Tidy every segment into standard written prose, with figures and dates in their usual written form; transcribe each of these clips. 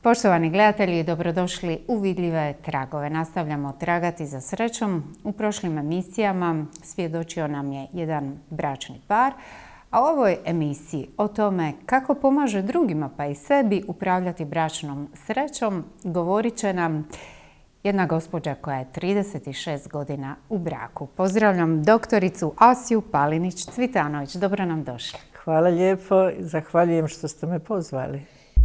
Poštovani gledatelji, dobrodošli u Vidljive tragove. Nastavljamo tragati za srećom. U prošlim emisijama svjedočio nam je jedan bračni par, a u ovoj emisiji o tome kako pomaže drugima pa i sebi upravljati bračnom srećom govorit će nam jedna gospođa koja je 36 godina u braku. Pozdravljam doktoricu Asiju Palinić-Cvitanović. Dobro nam došli. Hvala lijepo. Zahvaljujem što ste me pozvali.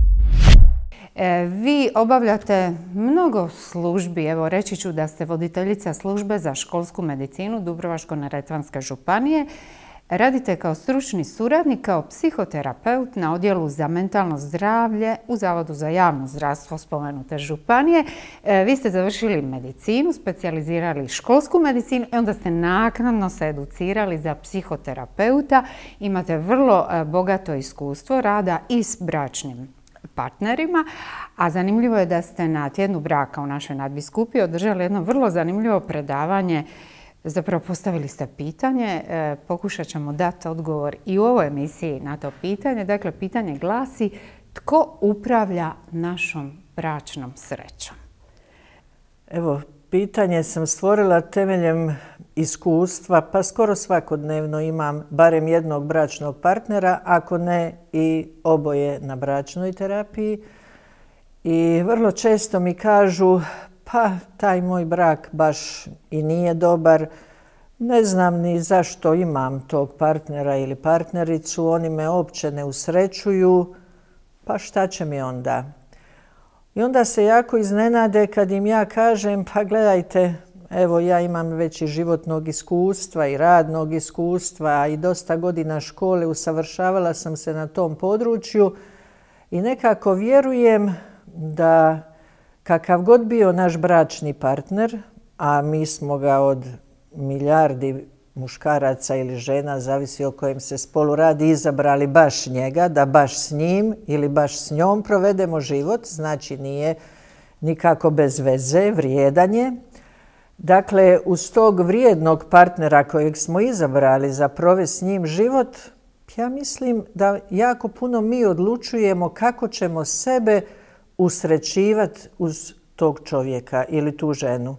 Vi obavljate mnogo službi. Evo, reći ću da ste voditeljica službe za školsku medicinu Dubrovačko-neretvanske županije. Radite kao stručni suradnik, kao psihoterapeut na odjelu za mentalno zdravlje u Zavodu za javno zdravstvo spomenute županije. Vi ste završili medicinu, specijalizirali školsku medicinu i onda ste naknadno se educirali za psihoterapeuta. Imate vrlo bogato iskustvo rada i s bračnim partnerima, a zanimljivo je da ste na tjednu braka u našoj nadbiskupiji održali jedno vrlo zanimljivo predavanje. Zapravo postavili ste pitanje, pokušat ćemo dati odgovor i u ovoj emisiji na to pitanje. Dakle, pitanje glasi: tko upravlja našom bračnom srećom? Evo, pitanje sam stvorila temeljem iskustva, pa skoro svakodnevno imam barem jednog bračnog partnera, ako ne i oboje na bračnoj terapiji. I vrlo često mi kažu: pa taj moj brak baš i nije dobar, ne znam ni zašto imam tog partnera ili partnericu, oni me uopće ne usrećuju, pa šta će mi onda? I onda se jako iznenade kad im ja kažem: pa gledajte, evo ja imam već i životnog iskustva i radnog iskustva i dosta godina škole, usavršavala sam se na tom području i nekako vjerujem da kakav god bio naš bračni partner, a mi smo ga od milijardi muškaraca ili žena, zavisi o kojem se spolu radi, izabrali baš njega, da baš s njim ili baš s njom provedemo život, znači nije nikako bez veze, vrijedan je. Dakle, uz tog vrijednog partnera kojeg smo izabrali za provesti s njim život, ja mislim da jako puno mi odlučujemo kako ćemo sebe usrećivati uz tog čovjeka ili tu ženu.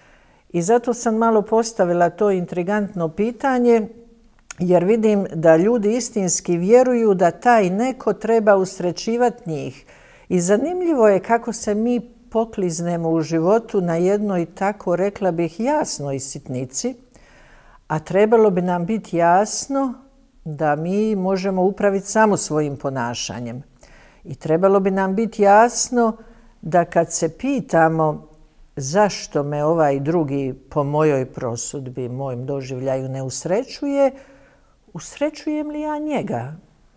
I zato sam malo postavila to intrigantno pitanje, jer vidim da ljudi istinski vjeruju da taj neko treba usrećivati njih. I zanimljivo je kako se mi pokliznemo u životu na jednoj, tako rekla bih, jasnoj sitnici, a trebalo bi nam biti jasno da mi možemo upraviti samo svojim ponašanjem. I trebalo bi nam biti jasno da kad se pitamo zašto me ovaj drugi po mojoj prosudbi, mojem doživljaju ne usrećuje, usrećujem li ja njega?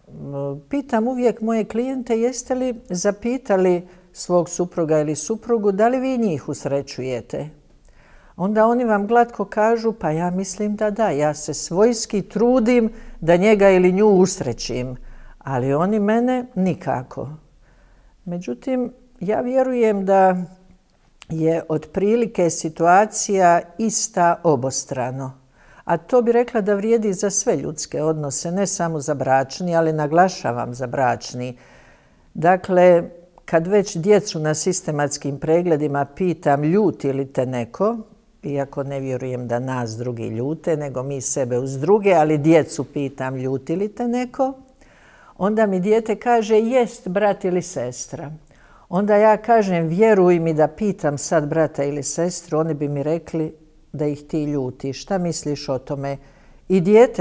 Pitam uvijek moje klijente: jeste li zapitali svog supruga ili suprugu da li vi njih usrećujete? Onda oni vam glatko kažu: pa ja mislim da da, ja se svojski trudim da njega ili nju usrećim, ali oni mene nikako. Međutim, ja vjerujem da je otprilike situacija ista obostrano. A to bi rekla da vrijedi za sve ljudske odnose, ne samo za bračni, ali naglašavam za bračni. Dakle, kad već djecu na sistematskim pregledima pitam: ljuti li te neko, iako ne vjerujem da nas drugi ljute, nego mi sebe uz druge, ali djecu pitam: ljuti li te neko? Onda mi dijete kaže: jest brat ili sestra. Onda ja kažem: vjeruj mi da pitam sad brata ili sestru, oni bi mi rekli da ih ti ljuti. Šta misliš o tome? I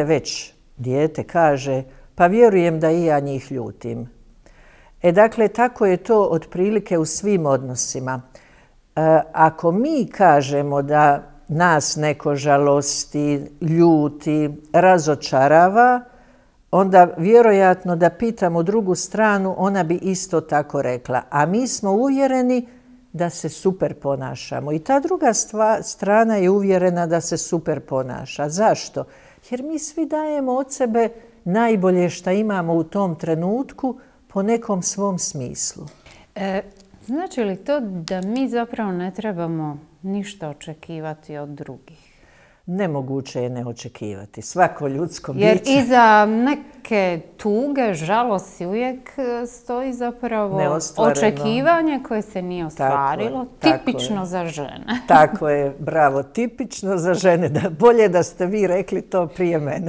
dijete kaže: pa vjerujem da i ja njih ljutim. Dakle, tako je to otprilike u svim odnosima. Ako mi kažemo da nas neko žalosti, ljuti, razočarava, onda vjerojatno da pitamo drugu stranu, ona bi isto tako rekla. A mi smo uvjereni da se super ponašamo. I ta druga strana je uvjerena da se super ponaša. Zašto? Jer mi svi dajemo od sebe najbolje što imamo u tom trenutku po nekom svom smislu. Znači li to da mi zapravo ne trebamo ništa očekivati od drugih? nemoguće je ne očekivati. Svako ljudsko biće. Jer iza neke tuge, žalosti uvijek stoji zapravo očekivanje koje se nije ostvarilo. Tipično za žene. Tako je, bravo, tipično za žene. Bolje da ste vi rekli to prije mene.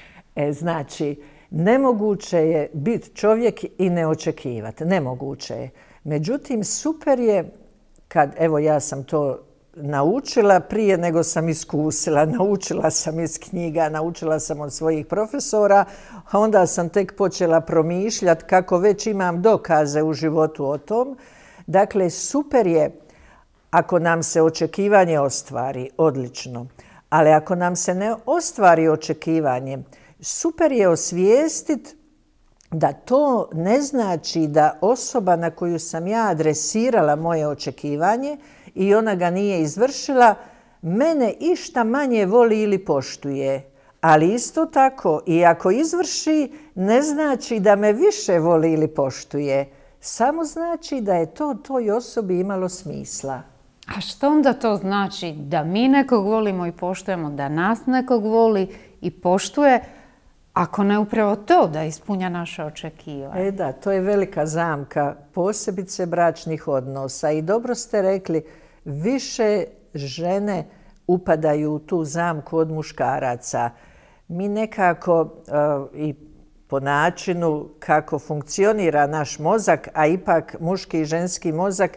Znači, nemoguće je biti čovjek i ne očekivati. Nemoguće je. Međutim, super je kad, evo ja sam to naučila prije nego sam iskusila. Naučila sam iz knjiga, naučila sam od svojih profesora, a onda sam tek počela promišljati kako već imam dokaze u životu o tom. Dakle, super je ako nam se očekivanje ostvari, odlično. Ali ako nam se ne ostvari očekivanje, super je osvijestiti da to ne znači da osoba na koju sam ja adresirala moje očekivanje i ona ga nije izvršila, mene išta manje voli ili poštuje. Ali isto tako, i ako izvrši, ne znači da me više voli ili poštuje. Samo znači da je to toj osobi imalo smisla. A što onda to znači? Da mi nekog volimo i poštujemo, da nas nekog voli i poštuje, ako ne upravo to da ispunja naše očekivanje? Da, to je velika zamka, posebice bračnih odnosa. I dobro ste rekli, više žene upadaju u tu zamku od muškaraca. Mi nekako i po načinu kako funkcionira naš mozak, a ipak muški i ženski mozak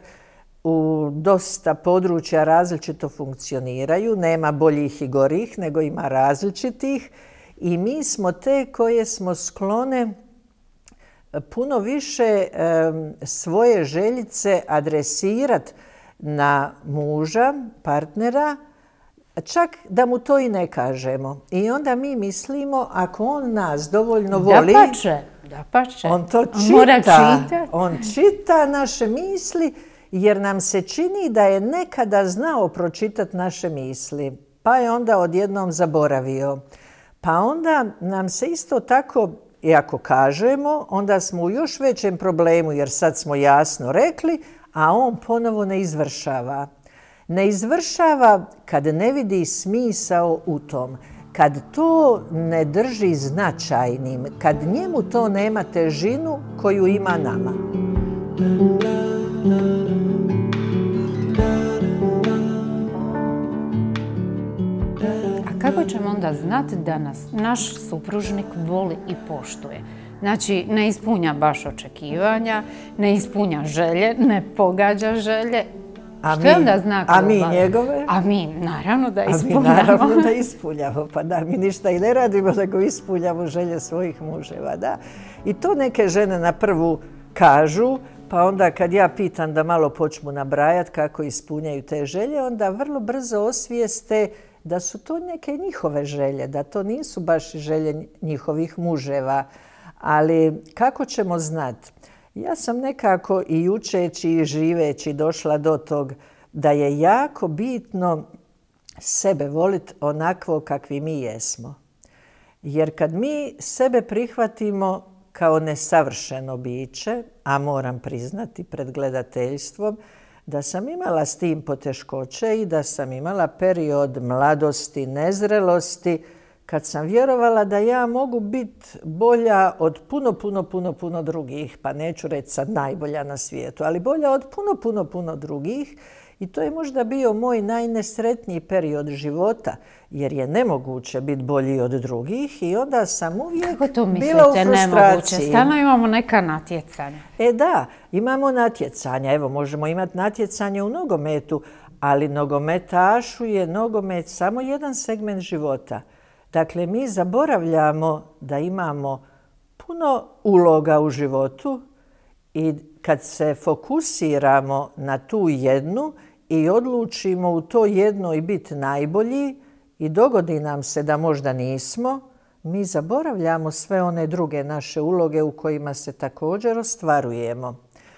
u dosta područja različito funkcioniraju. Nema boljih i gorih, nego ima različitih. I mi smo te koje smo sklone puno više svoje željice adresirati na muža, partnera, čak da mu to i ne kažemo. I onda mi mislimo, ako on nas dovoljno voli, dapače. On to čita. On čita naše misli, jer nam se čini da je nekada znao pročitati naše misli, pa je onda odjednom zaboravio. Pa onda nam se isto tako, i ako kažemo, onda smo u još većem problemu, jer sad smo jasno rekli, a on ponovo ne izvršava. Ne izvršava kad ne vidi smisao u tom, kad to ne drži značajnim, kad njemu to nema težinu koju ima nama. Kako ćemo onda znati da nas naš supružnik voli i poštuje? Znači, ne ispunja baš očekivanja, ne ispunja želje, ne pogađa želje. Što je onda znak? A mi njegove? A mi naravno da ispunjamo. A mi naravno da ispunjamo. Pa da, mi ništa i ne radimo, nego ispunjamo želje svojih muževa. Da. I to neke žene na prvu kažu, pa onda kad ja pitam da malo počnu nabrajati kako ispunjaju te želje, onda vrlo brzo osvijeste da su to neke njihove želje, da to nisu baš želje njihovih muževa. Ali kako ćemo znati? Ja sam nekako i učeći i živeći došla do tog da je jako bitno sebe voliti onakvo kakvi mi jesmo. Jer kad mi sebe prihvatimo kao nesavršeno biće, a moram priznati pred gledateljstvom, da sam imala s tim poteškoće i da sam imala period mladosti, nezrelosti, kad sam vjerovala da ja mogu biti bolja od puno drugih, pa neću reći sad najbolja na svijetu, ali bolja od puno drugih. I to je možda bio moj najnesretniji period života, jer je nemoguće biti bolji od drugih i onda sam uvijek bila u frustraciji. Nemoguće? Stalno imamo neka natjecanja. Da, imamo natjecanja. Evo, možemo imati natjecanje u nogometu, ali nogometašu je nogomet samo jedan segment života. Dakle, mi zaboravljamo da imamo puno uloga u životu i kad se fokusiramo na tu jednu i odlučimo u to jednoj biti najbolji i dogodi nam se da možda nismo, mi zaboravljamo sve one druge naše uloge u kojima se također ostvarujemo.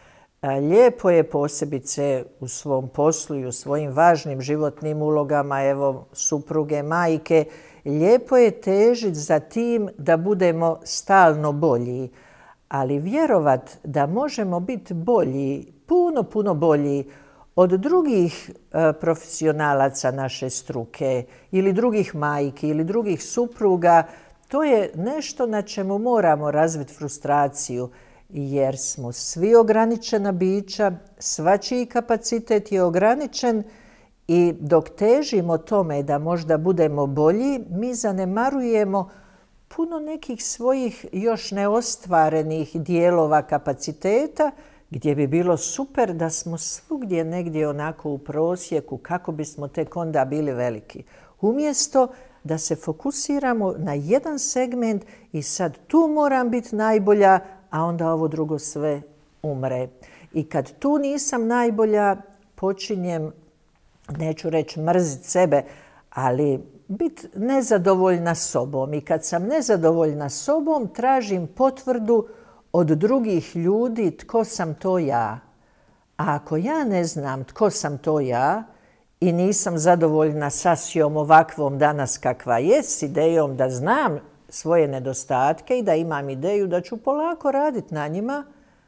Lijepo je posebice u svom poslu i u svojim važnim životnim ulogama, evo supruge, majke, lijepo je težiti za tim da budemo stalno bolji, ali vjerovat da možemo biti bolji, puno bolji od drugih profesionalaca naše struke ili drugih majki ili drugih supruga, to je nešto na čemu moramo razviti frustraciju, jer smo svi ograničena bića, svačiji kapacitet je ograničen i dok težimo tome da možda budemo bolji, mi zanemarujemo puno nekih svojih još neostvarenih dijelova kapaciteta gdje bi bilo super da smo svugdje negdje onako u prosjeku kako bismo tek onda bili veliki. Umjesto da se fokusiramo na jedan segment i sad tu moram biti najbolja, a onda ovo drugo sve umre. I kad tu nisam najbolja, počinjem, neću reći mrziti sebe, ali biti nezadovoljna sobom. I kad sam nezadovoljna sobom, tražim potvrdu od drugih ljudi tko sam to ja. A ako ja ne znam tko sam to ja i nisam zadovoljna sasvim ovakvom danas kakva je, s idejom da znam svoje nedostatke i da imam ideju da ću polako raditi na njima,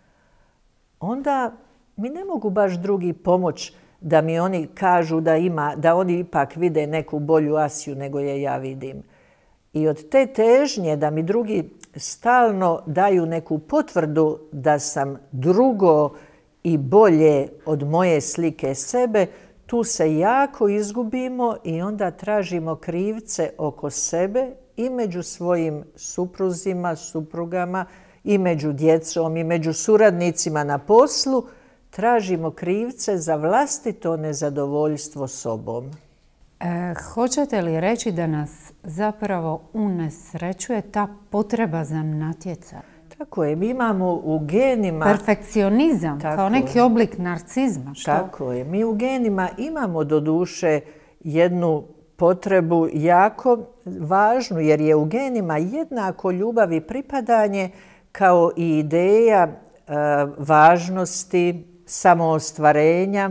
onda mi ne mogu baš drugi pomoći da mi oni kažu da oni ipak vide neku bolju Asiju nego je ja vidim. I od te težnje da mi drugi stalno daju neku potvrdu da sam drugo i bolje od moje slike sebe, tu se jako izgubimo i onda tražimo krivce oko sebe i među svojim supruzima, suprugama, i među djecom, i među suradnicima na poslu. Tražimo krivce za vlastito nezadovoljstvo sobom. Hoćete li reći da nas zapravo unesrećuje ta potreba za natjecanje? Tako je, mi imamo u genima... Perfekcionizam, kao neki oblik narcizma. Što? Tako je, mi u genima imamo doduše jednu potrebu jako važnu, jer je u genima jednako ljubav i pripadanje kao i ideja važnosti, samoostvarenja,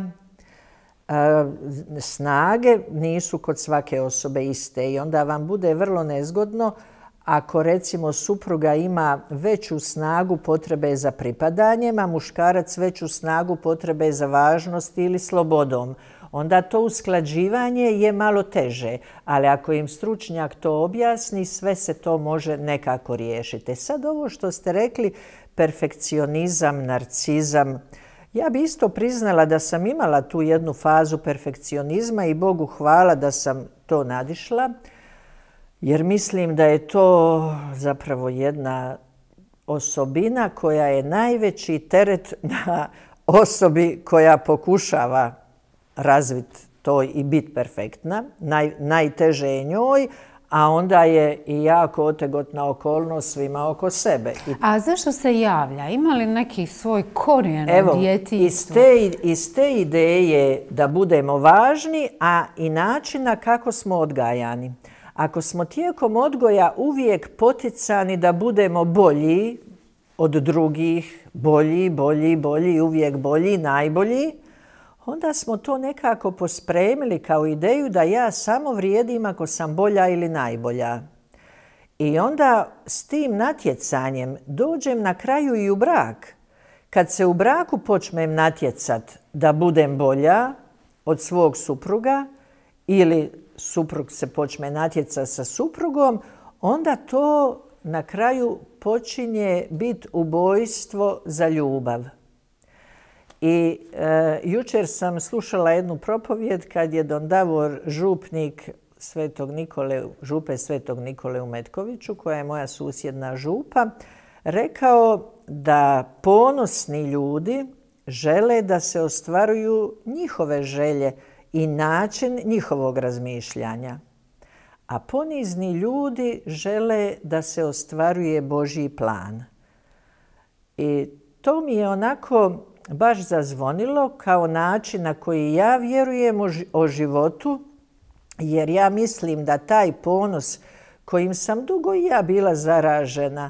snage nisu kod svake osobe iste i onda vam bude vrlo nezgodno ako recimo supruga ima veću snagu potrebe za pripadanjem, a muškarac veću snagu potrebe za važnosti ili slobodom. Onda to usklađivanje je malo teže, ali ako im stručnjak to objasni, sve se to može nekako riješiti. Sad ovo što ste rekli, perfekcionizam, narcizam, ja bi isto priznala da sam imala tu jednu fazu perfekcionizma i Bogu hvala da sam to nadišla, jer mislim da je to zapravo jedna osobina koja je najveći teret na osobi koja pokušava razviti to i biti perfektna. Najteže je njoj, a onda je i jako otegotna okolnost svima oko sebe. A zašto se javlja? Ima li neki svoj korijen u djetinjstvu? Iz te ideje da budemo važni, a i načina kako smo odgajani. Ako smo tijekom odgoja uvijek poticani da budemo bolji od drugih, bolji, uvijek bolji, najbolji, onda smo to nekako pospremili kao ideju da ja samo vrijedim ako sam bolja ili najbolja. I onda s tim natjecanjem dođem na kraju i u brak. Kad se u braku počnem natjecat da budem bolja od svog supruga ili suprug se počne natjecati sa suprugom, onda to na kraju počinje biti ubojstvo za ljubav. I jučer sam slušala jednu propovijed kad je don Davor, župnik župe Svetog Nikole u Metkoviću, koja je moja susjedna župa, rekao da ponosni ljudi žele da se ostvaruju njihove želje i način njihovog razmišljanja. A ponizni ljudi žele da se ostvaruje Božji plan. I to mi je onako baš zazvonilo kao način na koji ja vjerujem o životu, jer ja mislim da taj ponos kojim sam dugo i ja bila zaražena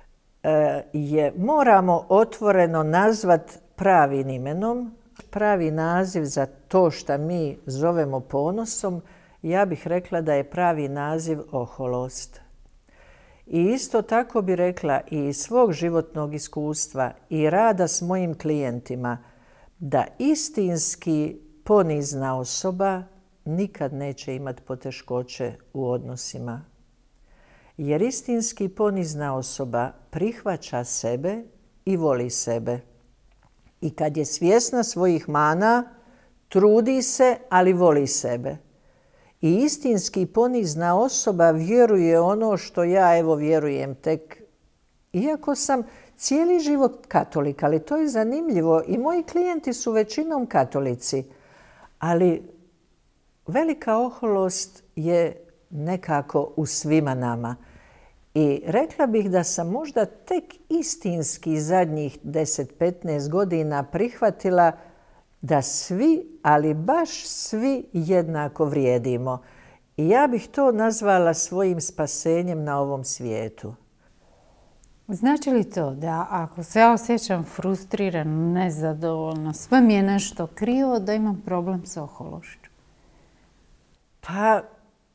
moramo otvoreno nazvat pravim imenom. Pravi naziv za to što mi zovemo ponosom, ja bih rekla da je pravi naziv oholost. I isto tako bi rekla i iz svog životnog iskustva i rada s mojim klijentima, da istinski ponizna osoba nikad neće imati poteškoće u odnosima. Jer istinski ponizna osoba prihvaća sebe i voli sebe. I kad je svjesna svojih mana, trudi se, ali voli sebe. I istinski ponizna osoba vjeruje ono što ja vjerujem tek. Iako sam cijeli život katolik, ali to je zanimljivo. I moji klijenti su većinom katolici. Ali velika oholost je nekako u svima nama. I rekla bih da sam možda tek istinski zadnjih 10-15 godina prihvatila da svi, ali baš svi jednako vrijedimo. I ja bih to nazvala svojim spasenjem na ovom svijetu. Znači li to da ako se ja osjećam frustrirano, nezadovoljno, sve mi je nešto krivo, da imam problem s ohološću? Pa,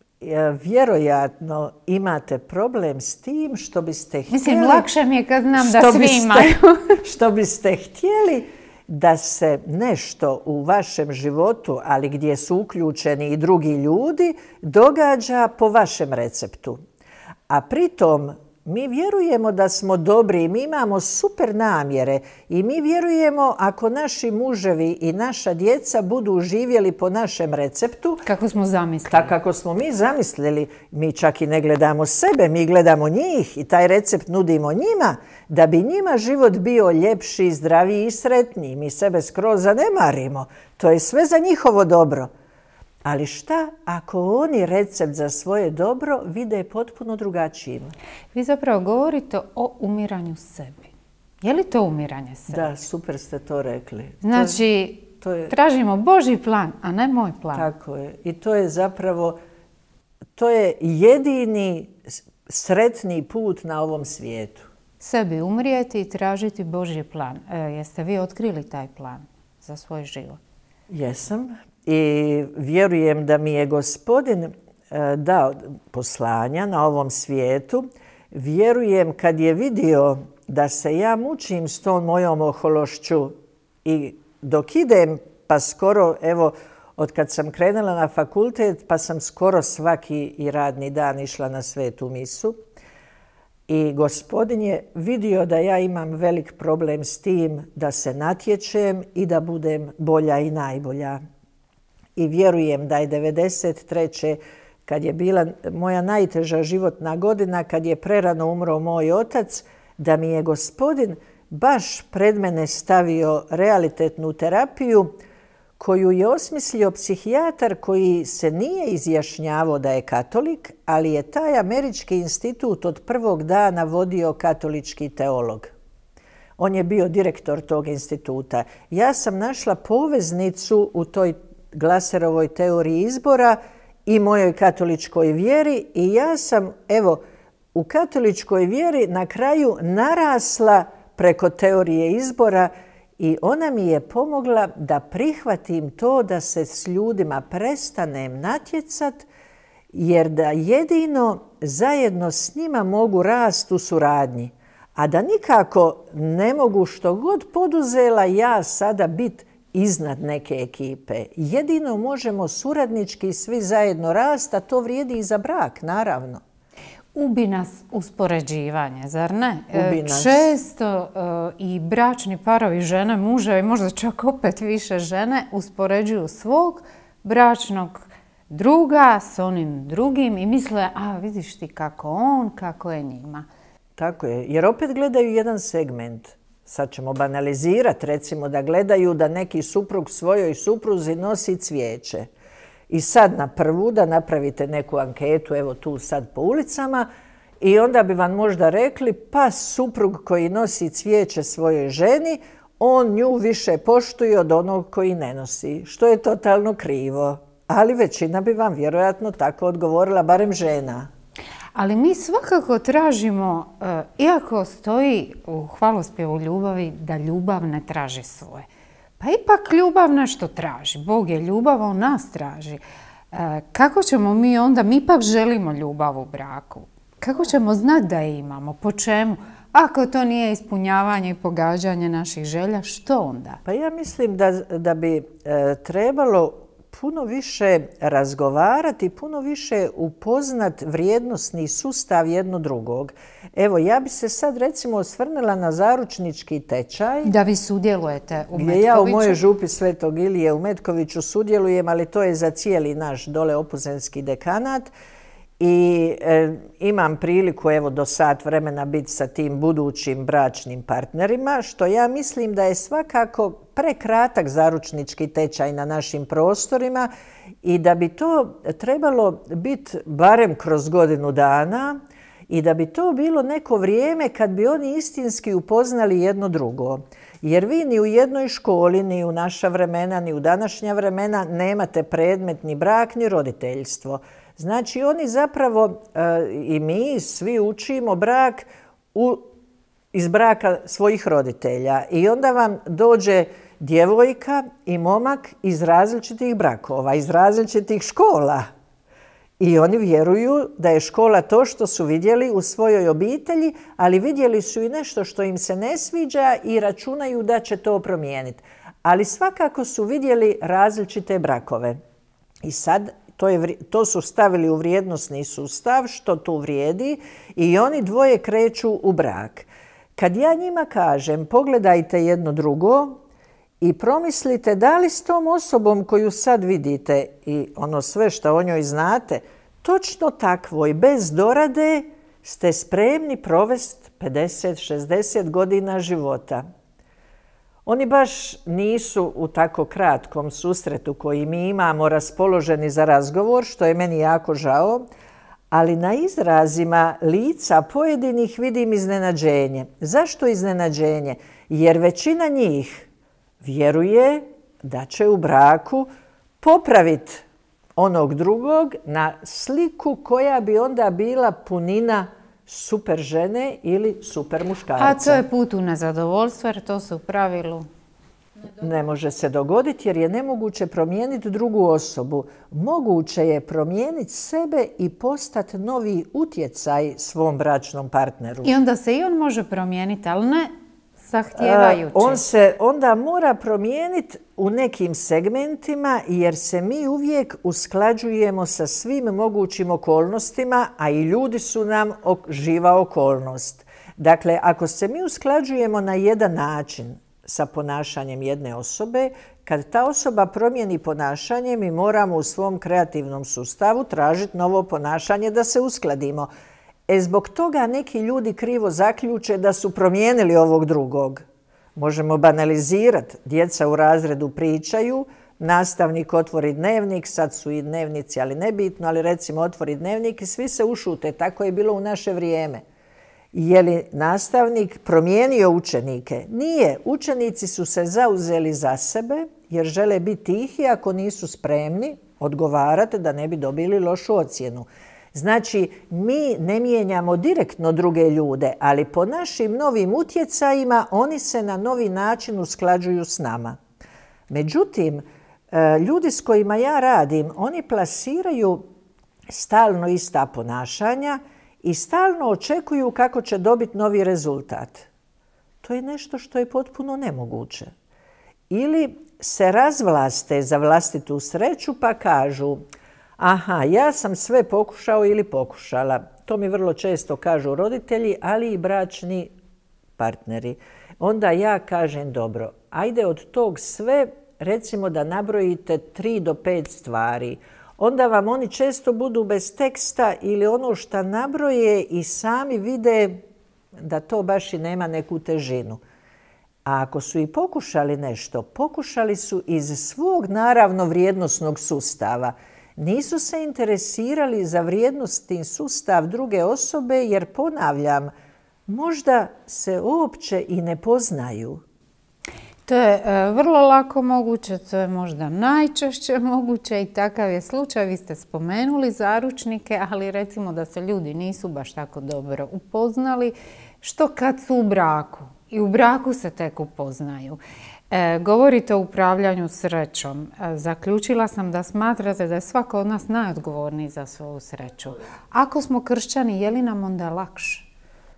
vjerojatno imate problem s tim što biste htjeli... Mislim, lakše mi je kad znam da svi imaju. Što biste htjeli da se nešto u vašem životu, ali gdje su uključeni i drugi ljudi, događa po vašem receptu. A pritom mi vjerujemo da smo dobri i mi imamo super namjere i mi vjerujemo ako naši muževi i naša djeca budu živjeli po našem receptu. Kako smo zamislili. Tako kako smo mi zamislili, mi čak i ne gledamo sebe, mi gledamo njih i taj recept nudimo njima da bi njima život bio ljepši, zdraviji i sretniji. Mi sebe skroz zanemarimo. To je sve za njihovo dobro. Ali šta ako oni recept za svoje dobro vide potpuno drugačijim? Vi zapravo govorite o umiranju sebi. Je li to umiranje sebi? Da, super ste to rekli. Znači, tražimo Božji plan, a ne moj plan. Tako je. I to je zapravo, to je jedini sretni put na ovom svijetu. Sebi umrijeti i tražiti Božji plan. Jeste vi otkrili taj plan za svoj život? Jesam. I vjerujem da mi je Gospodin dao poslanja na ovom svijetu. Vjerujem kad je vidio da se ja mučim s tom mojom ohološću i dok idem, pa skoro, evo, od kad sam krenula na fakultet, pa sam skoro svaki i radni dan išla na svetu misu. I Gospodin je vidio da ja imam velik problem s tim da se natječem i da budem bolja i najbolja. I vjerujem da je 1993. kad je bila moja najteža životna godina, kad je prerano umro moj otac, da mi je Gospodin baš pred mene stavio realitetnu terapiju koju je osmislio psihijatar koji se nije izjašnjavao da je katolik, ali je taj američki institut od prvog dana vodio katolički teolog. On je bio direktor tog instituta. Ja sam našla poveznicu u toj Glaserovoj teoriji izbora i mojoj katoličkoj vjeri i ja sam, evo, u katoličkoj vjeri na kraju narasla preko teorije izbora i ona mi je pomogla da prihvatim to da se s ljudima prestanem natjecat, jer da jedino zajedno s njima mogu rast u suradnji, a da nikako ne mogu što god poduzela ja sada biti iznad neke ekipe. Jedino možemo suradnički svi zajedno rast, a to vrijedi i za brak, naravno. Ubi nas uspoređivanje, zar ne? Ubi nas. Često i bračni parovi, žene, muževi, možda čak opet više žene, uspoređuju svog bračnog druga s onim drugim i misle, a vidiš ti kako on, kako je njima. Tako je, jer opet gledaju jedan segment. Sad ćemo banalizirati, recimo da gledaju da neki suprug svojoj supruzi nosi cvijeće. I sad na prvu da napravite neku anketu, evo tu sad po ulicama, i onda bi vam možda rekli, pa suprug koji nosi cvijeće svojoj ženi, on nju više poštuje od onog koji ne nosi, što je totalno krivo. Ali većina bi vam vjerojatno tako odgovorila, barem žena. Ali mi svakako tražimo, iako stoji u hvalospjevu ljubavi, da ljubav ne traži svoje. Pa ipak ljubav nešto traži. Bog je ljubav, on nas traži. Kako ćemo mi onda, mi ipak želimo ljubav u braku. Kako ćemo znati da je imamo? Po čemu? Ako to nije ispunjavanje i pogađanje naših želja, što onda? Pa ja mislim da bi trebalo puno više razgovarati, puno više upoznat vrijednosni sustav jedno drugog. Evo, ja bi se sad recimo osvrnula na zaručnički tečaj. Da vi sudjelujete u Metkoviću. Gdje ja u mojoj župi Svetog Ilije u Metkoviću sudjelujem, ali to je za cijeli naš dole opuzenski dekanat. I imam priliku evo do sat vremena biti sa tim budućim bračnim partnerima, što ja mislim da je svakako prekratak zaručnički tečaj na našim prostorima i da bi to trebalo biti barem kroz godinu dana i da bi to bilo neko vrijeme kad bi oni istinski upoznali jedno drugo. Jer vi ni u jednoj školi, ni u naša vremena, ni u današnja vremena nemate predmet ni brak, ni roditeljstvo. Znači oni zapravo i mi svi učimo brak iz braka svojih roditelja i onda vam dođe djevojka i momak iz različitih brakova, iz različitih škola. I oni vjeruju da je škola to što su vidjeli u svojoj obitelji, ali vidjeli su i nešto što im se ne sviđa i računaju da će to promijeniti. Ali svakako su vidjeli različite brakove. I sad to su stavili u vrijednosni sustav, što tu vrijedi, i oni dvoje kreću u brak. Kad ja njima kažem pogledajte jedno drugo i promislite da li s tom osobom koju sad vidite i ono sve što o njoj znate, točno takvoj, bez dorade, ste spremni provesti 50-60 godina života. Oni baš nisu u tako kratkom susretu koji mi imamo raspoloženi za razgovor, što je meni jako žao, ali na izrazima lica pojedinih vidim iznenađenje. Zašto iznenađenje? Jer većina njih vjeruje da će u braku popraviti onog drugog na sliku koja bi onda bila punina super žene ili super muškarca. A to je put u nezadovoljstvo jer to se u pravilu ne može se dogoditi jer je nemoguće promijeniti drugu osobu. Moguće je promijeniti sebe i postati novi utjecaj svom bračnom partneru. I onda se i on može promijeniti, ali ne zahtijevajući. On se onda mora promijeniti u nekim segmentima jer se mi uvijek usklađujemo sa svim mogućim okolnostima, a i ljudi su nam živa okolnost. Dakle, ako se mi usklađujemo na jedan način sa ponašanjem jedne osobe, kad ta osoba promijeni ponašanje, mi moramo u svom kreativnom sustavu tražiti novo ponašanje da se uskladimo. Zbog toga neki ljudi krivo zaključe da su promijenili ovog drugog. Možemo banalizirati. Djeca u razredu pričaju, nastavnik otvori dnevnik, sad su i dnevnici, ali nebitno, ali recimo otvori dnevnik i svi se ušute. Tako je bilo u naše vrijeme. Je li nastavnik promijenio učenike? Nije. Učenici su se zauzeli za sebe jer žele biti tihi ako nisu spremni odgovarati da ne bi dobili lošu ocjenu. Znači, mi ne mijenjamo direktno druge ljude, ali po našim novim utjecajima oni se na novi način usklađuju s nama. Međutim, ljudi s kojima ja radim, oni plasiraju stalno ista ponašanja i stalno očekuju kako će dobiti novi rezultat. To je nešto što je potpuno nemoguće. Ili se razvlaste za vlastitu sreću pa kažu aha, ja sam sve pokušao ili pokušala. To mi vrlo često kažu roditelji, ali i bračni partneri. Onda ja kažem dobro, ajde od tog sve recimo da nabrojite 3 do 5 stvari. Onda vam oni često budu bez teksta ili ono što nabroje i sami vide da to baš i nema neku težinu. A ako su i pokušali nešto, pokušali su iz svog naravno vrijednosnog sustava. Nisu se interesirali za vrijednosni sustav druge osobe jer, ponavljam, možda se uopće i ne poznaju. To je vrlo lako moguće, to je možda najčešće moguće i takav je slučaj. Vi ste spomenuli zaručnike, ali recimo da se ljudi nisu baš tako dobro upoznali. Što kad su u braku? I u braku se tek upoznaju. Govorite o upravljanju srećom. Zaključila sam da smatrate da je svako od nas najodgovorniji za svoju sreću. Ako smo kršćani, je li nam onda lakše?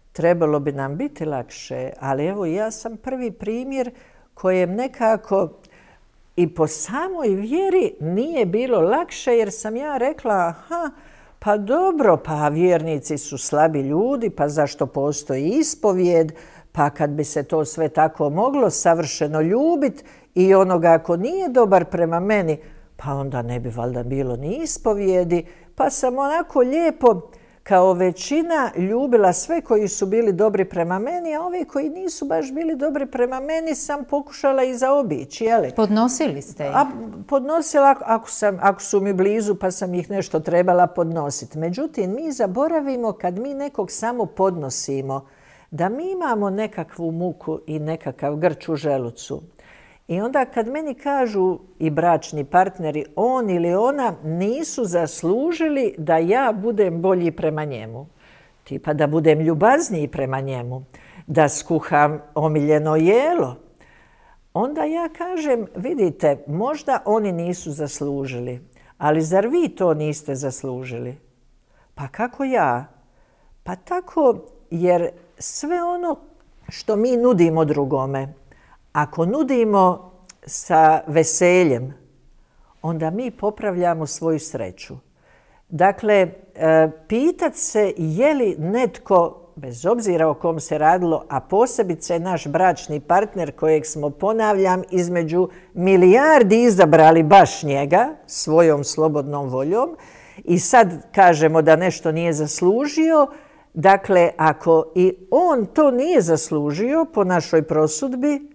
trebalo bi nam biti lakše, ali evo ja sam prvi primjer kojem nekako i po samoj vjeri nije bilo lakše, jer sam ja rekla, aha, pa dobro, pa vjernici su slabi ljudi, pa zašto postoji ispovijed, pa kad bi se to sve tako moglo savršeno ljubiti i onoga ako nije dobar prema meni, pa onda ne bi valjda bilo ni ispovijedi, pa sam onako lijepo kao većina ljubila sve koji su bili dobri prema meni, a ovi koji nisu baš bili dobri prema meni sam pokušala i zaobići. Podnosili ste ih? Podnosila ako su mi blizu pa sam ih nešto trebala podnositi. Međutim, mi zaboravimo kad mi nekog samo podnosimo da mi imamo nekakvu muku i nekakav grč u želucu. I onda kad meni kažu i bračni partneri, on ili ona nisu zaslužili da ja budem bolji prema njemu. Tipa da budem ljubazniji prema njemu, da skuham omiljeno jelo. Onda ja kažem, vidite, možda oni nisu zaslužili, ali zar vi to niste zaslužili? Pa kako ja? Pa tako jer sve ono što mi nudimo drugome, ako nudimo sa veseljem, onda mi popravljamo svoju sreću. Dakle, pitat se je li netko, bez obzira o kom se radilo, a posebice naš bračni partner kojeg smo, ponavljam, između milijardi izabrali baš njega svojom slobodnom voljom i sad kažemo da nešto nije zaslužio. Dakle, ako i on to nije zaslužio po našoj prosudbi,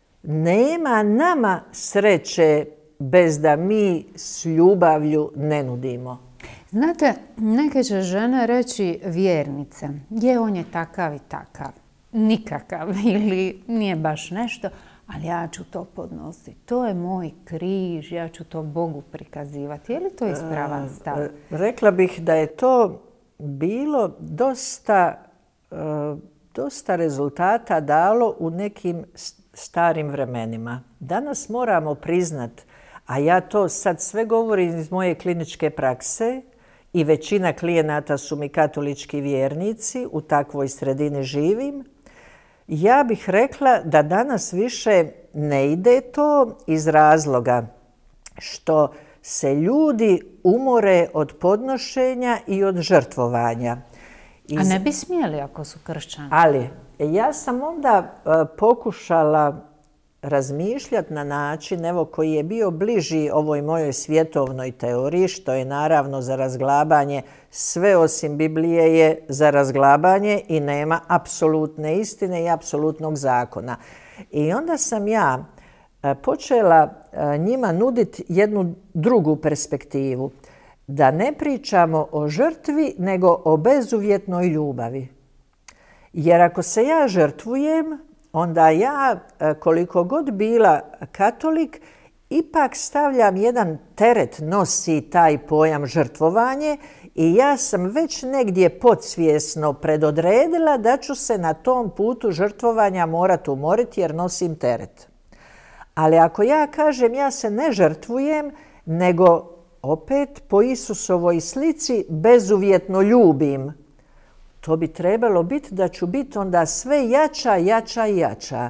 nema nama sreće bez da mi s ljubavlju ne nudimo. Znate, neke će žene reći vjernice, je on je takav i takav, nikakav ili nije baš nešto, ali ja ću to podnositi. To je moj križ, ja ću to Bogu prikazivati. Je li to ispravan stav? Rekla bih da je to bilo dosta rezultata dalo u nekim starim vremenima. Danas moramo priznat, a ja to sad sve govorim iz moje kliničke prakse i većina klijenata su mi katolički vjernici, u takvoj sredini živim. Ja bih rekla da danas više ne ide to iz razloga što se ljudi umore od podnošenja i od žrtvovanja. A ne bi smjeli ako su kršćani? Ali ja sam onda pokušala razmišljati na način koji je bio bliži ovoj mojoj svjetovnoj teoriji, što je naravno za razglabanje, sve osim Biblije je za razglabanje i nema apsolutne istine i apsolutnog zakona. I onda sam ja počela njima nuditi jednu drugu perspektivu, da ne pričamo o žrtvi, nego o bezuvjetnoj ljubavi. Jer ako se ja žrtvujem, onda ja, koliko god bila katolik, ipak stavljam jedan teret, nosi taj pojam žrtvovanje i ja sam već negdje podsvjesno predodredila da ću se na tom putu žrtvovanja morati umoriti jer nosim teret. Ali ako ja kažem ja se ne žrtvujem, nego opet po Isusovoj slici bezuvjetno ljubim, to bi trebalo biti da ću biti onda sve jača, jača i jača.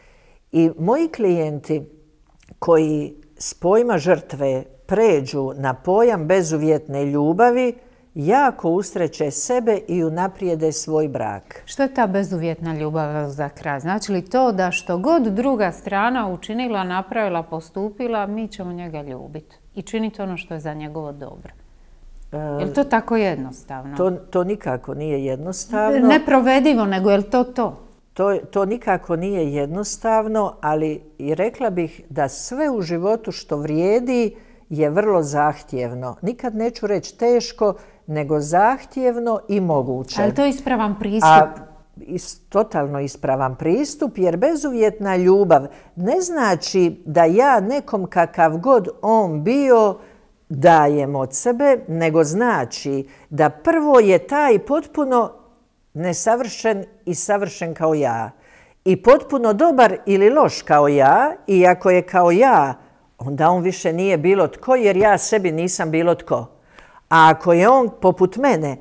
I moji klijenti koji s pojma žrtve pređu na pojam bezuvjetne ljubavi, jako usreće sebe i unaprijede svoj brak. Što je ta bezuvjetna ljubav za kraj? Znači li to da što god druga strana učinila, napravila, postupila, mi ćemo njega ljubiti i činiti ono što je za njegovo dobro? Je li to tako jednostavno? To nikako nije jednostavno. Ne provedivo, nego je li to to? To nikako nije jednostavno, ali i rekla bih da sve u životu što vrijedi je vrlo zahtjevno. Nikad neću reći teško, nego zahtjevno i moguće. Ali to je ispravan pristup. Totalno ispravan pristup, jer bezuvjetna ljubav ne znači da ja nekom kakav god on bio dajem od sebe, nego znači da prvo je taj potpuno nesavršen i savršen kao ja. I potpuno dobar ili loš kao ja, i ako je kao ja, onda on više nije bilo tko, jer ja sebi nisam bilo tko. A ako je on poput mene,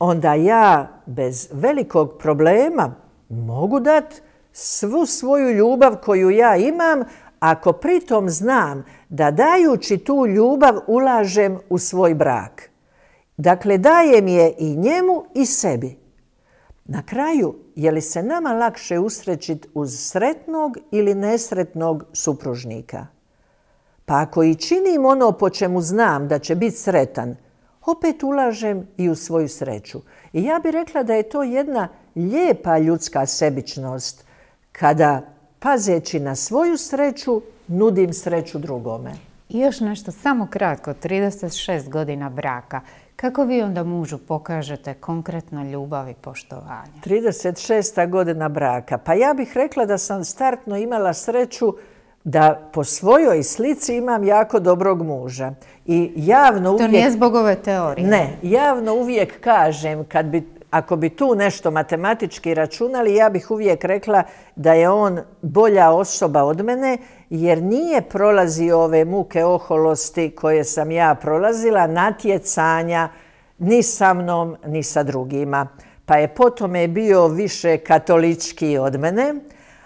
onda ja bez velikog problema mogu dati svu svoju ljubav koju ja imam, ako pritom znam da dajući tu ljubav ulažem u svoj brak. Dakle, dajem je i njemu i sebi. Na kraju, je li se nama lakše usrećiti uz sretnog ili nesretnog supružnika? Pa ako i činim ono po čemu znam da će biti sretan, opet ulažem i u svoju sreću. I ja bih rekla da je to jedna lijepa ljudska sebičnost kada, pazeći na svoju sreću, nudim sreću drugome. I još nešto, samo kratko, 36 godina braka. Kako vi onda mužu pokažete konkretno ljubav i poštovanje? 36. godina braka. Pa ja bih rekla da sam startno imala sreću da po svojoj slici imam jako dobrog muža. I javno uvijek... To nije zbog ove teorije? Ne, javno uvijek kažem, ako bi tu nešto matematički računali, ja bih uvijek rekla da je on bolja osoba od mene, jer nije prolazio ove muke oholosti koje sam ja prolazila, natjecanja, ni sa mnom, ni sa drugima. Pa je po tome bio više katolički od mene.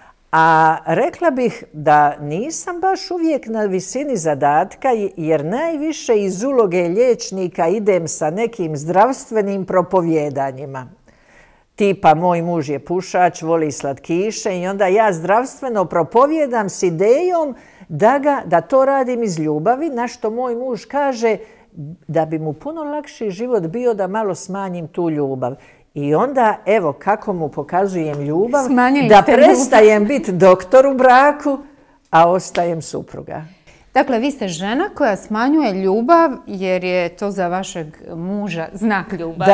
A rekla bih da nisam baš uvijek na visini zadatka, jer najviše iz uloge liječnika idem sa nekim zdravstvenim propovjedanjima. Tipa, moj muž je pušač, voli slatkiše i onda ja zdravstveno propovjedam s idejom da to radim iz ljubavi, na što moj muž kaže da bi mu puno lakši život bio da malo smanjim tu ljubav. I onda, evo, kako mu pokazujem ljubav, da prestajem biti doktor u braku, a ostajem supruga. Dakle, vi ste žena koja smanjuje ljubav jer je to za vašeg muža znak ljubavi.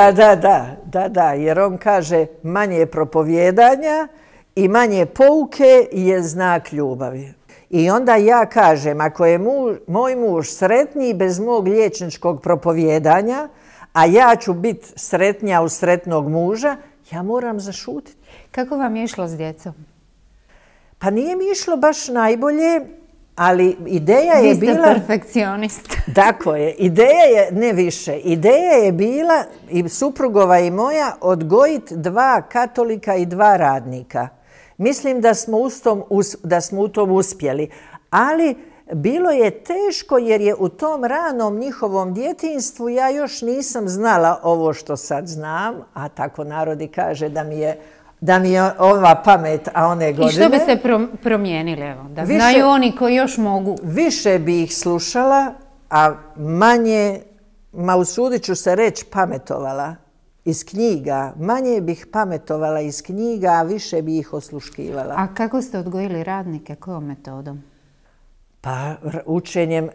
Da, jer on kaže manje propovjedanja i manje pouke je znak ljubavi. I onda ja kažem, ako je moj muž sretniji bez mog liječničkog propovjedanja, a ja ću biti sretnija uz sretnog muža, ja moram zašutiti. Kako vam je išlo s djecom? Pa nije mi išlo baš najbolje, ali ideja je bila... Vi ste perfekcionist. Tako je. Ideja je, ne više, ideja je bila, i suprugova i moja, odgojiti 2 katolika i 2 radnika. Mislim da smo u tom uspjeli. Ali bilo je teško jer je u tom ranom njihovom djetinjstvu ja još nisam znala ovo što sad znam, a tako narodi kaže da mi je ova pamet, a one godine... I što biste promijenili, evo, da znaju oni koji još mogu? Više bi ih slušala, a manje, usudit ću se reći, pametovala iz knjiga. Manje bih pametovala iz knjiga, a više bi ih osluškivala. A kako ste odgojili radnike? Kojom metodom? Pa učenjem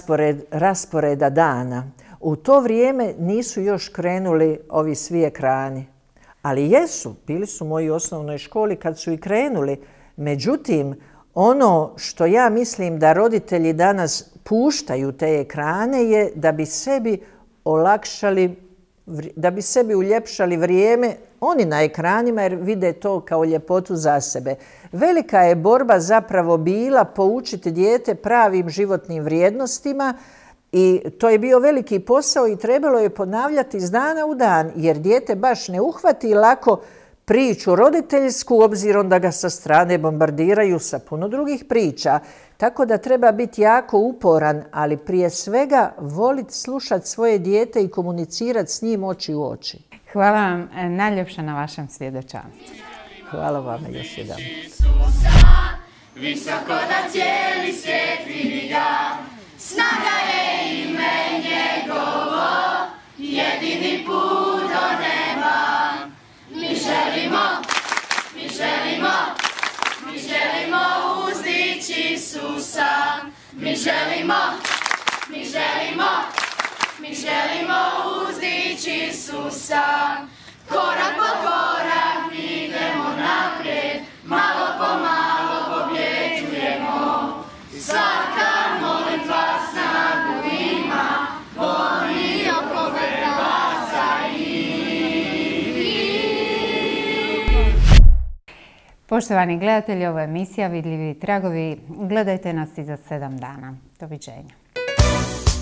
rasporeda dana. U to vrijeme nisu još krenuli ovi svi ekrani. Ali jesu, bili su moji u osnovnoj školi kad su i krenuli. Međutim, ono što ja mislim da roditelji danas puštaju te ekrane je da bi sebi olakšali, da bi sebi uljepšali vrijeme, oni na ekranima, jer vide to kao ljepotu za sebe. Velika je borba zapravo bila poučiti dijete pravim životnim vrijednostima i to je bio veliki posao i trebalo je ponavljati iz dana u dan, jer dijete baš ne uhvati lako priču roditeljsku, obzirom da ga sa strane bombardiraju sa puno drugih priča. Tako da treba biti jako uporan, ali prije svega voliti slušati svoje dijete i komunicirati s njim oči u oči. Hvala vam najljepša na vašem svjedočanstvu. Hvala vam još jedan. Visoko da cijeli svijet vidi ga, snaga je ime njegovo, jedini put do neba. Mi želimo uzdići Isusa. Mi želimo uzdići Isusa. Korak po korak idemo naprijed, malo po malo pobjeđujemo. Svaka molitva snagu ima, oni oko vrha Poštovani gledatelji, ovo je emisija Vidljivi tragovi. Gledajte nas i za 7 dana. Doviđenja.